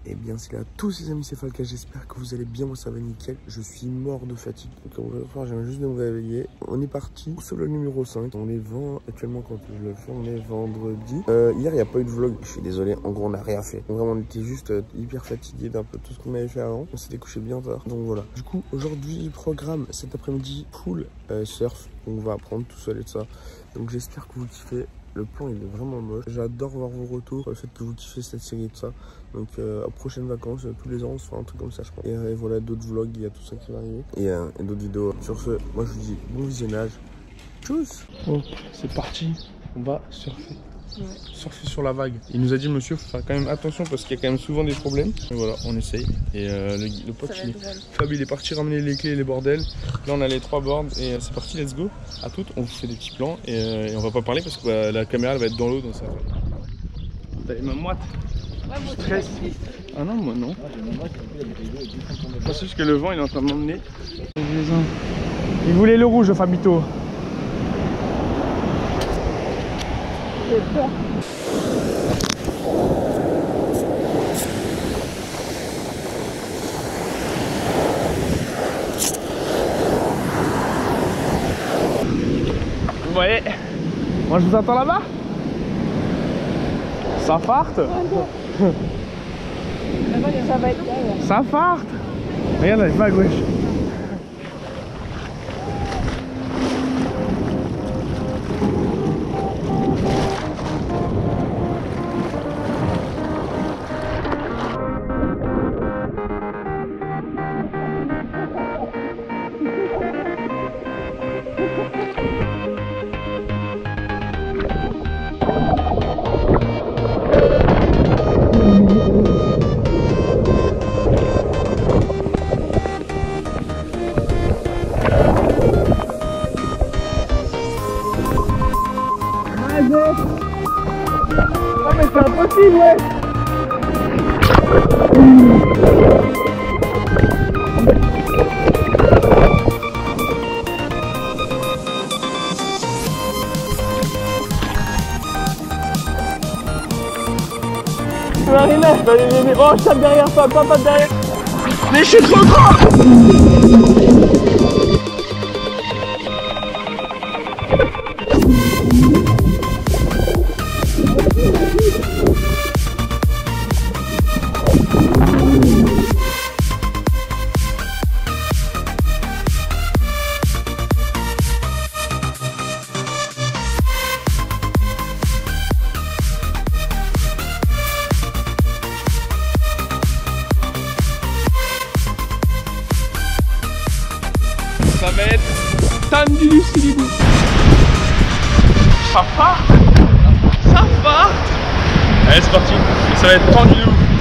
Eh bien c'est là tous les amis, c'est Falca, j'espère que vous allez bien, moi ça va nickel. Je suis mort de fatigue, donc on va faire, j'aimerais juste de me réveiller. On est parti sur le numéro 5, on est actuellement quand je le fais, on est vendredi. Hier il n'y a pas eu de vlog, je suis désolé, en gros on n'a rien fait. Vraiment on était juste hyper fatigué d'un peu tout ce qu'on avait fait avant, on s'était couché bien tard. Donc voilà, du coup aujourd'hui programme cet après-midi, full surf, on va apprendre tout seul et tout ça. Donc j'espère que vous kiffez. Le plan il est vraiment moche. J'adore voir vos retours, le fait que vous kiffez cette série et tout ça. Donc aux prochaines vacances, tous les ans on se fait un truc comme ça je pense. Et voilà, d'autres vlogs, il y a tout ça qui va arriver. Et d'autres vidéos. Sur ce, moi je vous dis bon visionnage. Tchuss. Bon, c'est parti, on va surfer. Ouais. Surfer sur la vague. Il nous a dit monsieur, faut faire quand même attention parce qu'il y a quand même souvent des problèmes. Et voilà, on essaye. Et le pote, Fab il est parti ramener les clés et les bordels. Là on a les 3 boards et c'est parti, let's go. À toutes, on vous fait des petits plans et on va pas parler parce que la caméra elle va être dans l'eau, donc ça va. T'as les mains moites. Ouais, moi stress. Ah non, moi non. C'est juste que le vent il est en train de m'emmener. Il voulait le rouge, Fabito. J'ai peur. Vous voyez, moi je vous attends là-bas. Ça parte. Ça parte. Regarde la vague, wesh. Non mais c'est impossible, ouais. Marina, oh je tape derrière, pas derrière. Mais je suis trop grand. Ça va être Tandy Lucilibou. Ça part. Ça part. Allez c'est parti. Et ça va être tendu.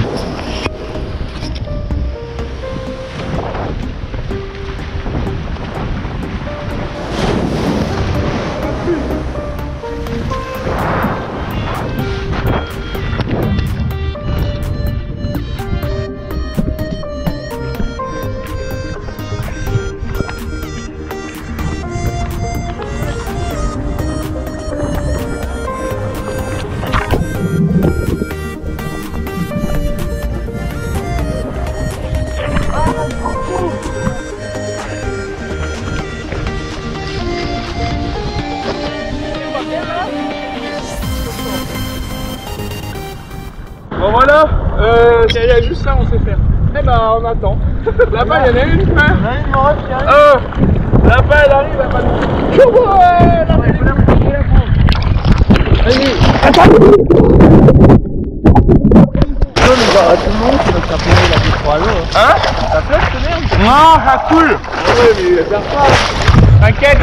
Bon voilà, il y a juste ça on sait faire. Eh ben on attend. Là-bas il y en a une, là-bas elle arrive, elle va nous... Allez, attends. Tout le monde, c'est notre taponnée la vie 3 à l'eau. Hein? Ça flotte cette merde? Non, ça coule. Ouais mais il perd pas. T'inquiète.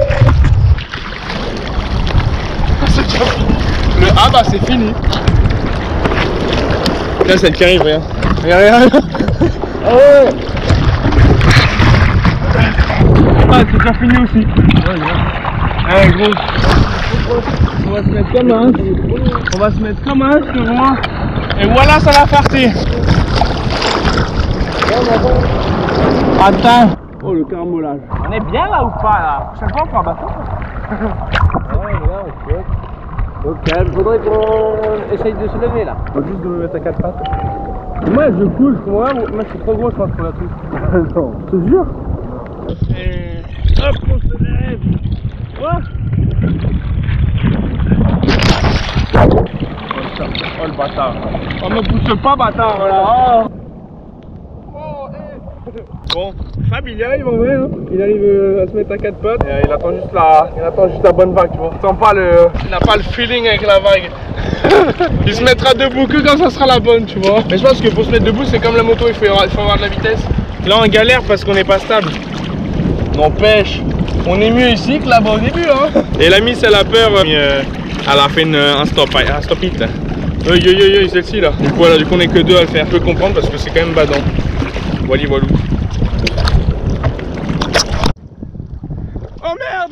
C'est déjà fini. Le A bah c'est fini. Là celle qui arrive, regarde. Regarde. Ah ouais. Ah c'est déjà fini aussi. Allez gros. On va se mettre comme un. Sur moi. Et voilà ça l'a farci. Attends. Oh le carambolage. On est bien là ou pas là? Chaque fois on fait un bateau. Ouais là on fait. Ok, il faudrait qu'on essaye de se lever là. Faut juste de me mettre à 4 pattes. moi je coule, je comprends pas. Moi je suis trop gros je pense pour la truc. Non. Je te jure. Et hop, on se lève. Quoi? Oh le bâtard. Oh me pousse pas bâtard, voilà. Bon, Fab il y arrive en vrai, hein. Il arrive à se mettre à quatre pattes. Et, il attend juste la bonne vague, tu vois. Il n'a pas le feeling avec la vague. Il se mettra debout que quand ça sera la bonne, tu vois. Mais je pense que pour se mettre debout, c'est comme la moto, il faut avoir de la vitesse. Là on galère parce qu'on n'est pas stable. N'empêche, on est mieux ici que là-bas au début, hein. Et la miss elle a peur, elle a fait un stop it. Celle-ci là. Du coup voilà, on est que deux à le faire. Je peux comprendre parce que c'est quand même badant. Voilà, voilou. Oh merde.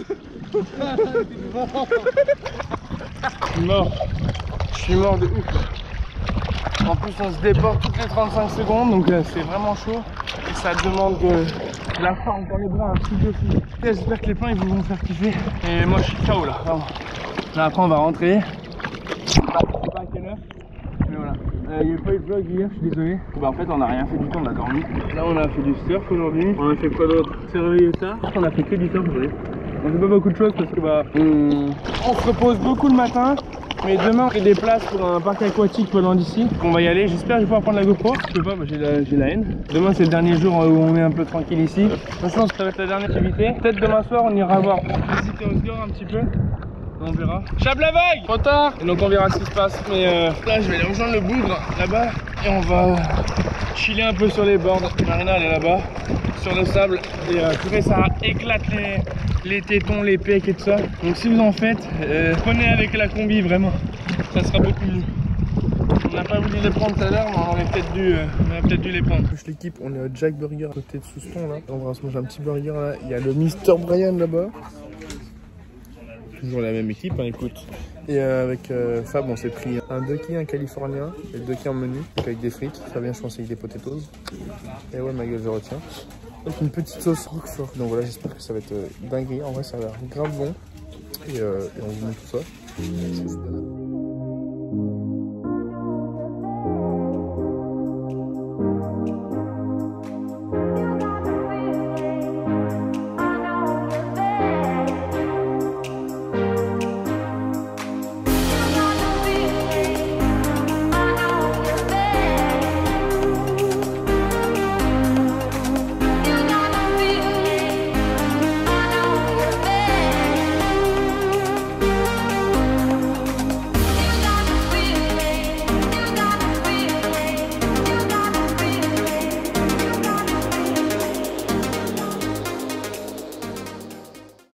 Je suis mort de ouf. En plus on se déporte toutes les 35 secondes donc c'est vraiment chaud. Et ça demande de la forme dans les bras, un truc de fou. J'espère que les plans ils vont me faire kiffer. Et moi je suis KO là, vraiment. Là après on va rentrer. Je sais pas à quelle heure. Mais voilà. Il n'y a pas eu de vlog hier, je suis désolé. Bah en fait on n'a rien fait du tout, on a dormi. Là on a fait du surf aujourd'hui. On a fait quoi d'autre? C'est réveillé tard. On a fait que du surf aujourd'hui. On fait pas beaucoup de choses parce que bah on se repose beaucoup le matin. Mais demain on fait des places pour un parc aquatique pas loin d'ici. On va y aller, j'espère que je vais pouvoir prendre la GoPro. Je sais pas, bah, j'ai la haine. Demain c'est le dernier jour où on est un peu tranquille ici. Je pense que ça va être la dernière activité. Peut-être demain soir on ira voir, visiter Osgore un petit peu. On verra. Chape la vague! Trop tard! Et donc on verra ce qui se passe. Mais là je vais aller rejoindre le bougre là-bas. Et on va chiller un peu sur les bords. Marina elle est là-bas, sur le sable. Et purée, ça éclate les tétons, les pecs et tout ça. Donc si vous en faites, prenez avec la combi vraiment. Ça sera beaucoup mieux. On n'a pas voulu les prendre tout à l'heure, mais on aurait peut-être dû les prendre. L'équipe, on est à Jack Burger à côté de Souston là. On va se manger un petit burger là. Il y a le Mr Brian là-bas. Toujours la même équipe, hein, écoute. Et avec Fab, on s'est pris un ducky, un californien, et le ducky en menu, donc avec des frites. Ça vient, je pense, avec des potatoes. Et ouais, ma gueule, je retiens. Avec une petite sauce roquefort. Donc voilà, j'espère que ça va être dinguerie. En vrai, ça a l'air grave bon. Et on vous met tout ça.